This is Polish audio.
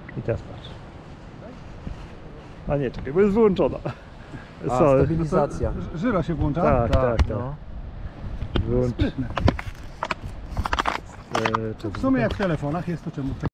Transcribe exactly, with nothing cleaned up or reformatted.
I teraz patrz. A nie, czekaj, bo jest wyłączona. A, stabilizacja. No żyra się włącza? Tak, tak, tak. No. Wyłącz. Sprytne. E, W sumie jak w telefonach jest, to czemu?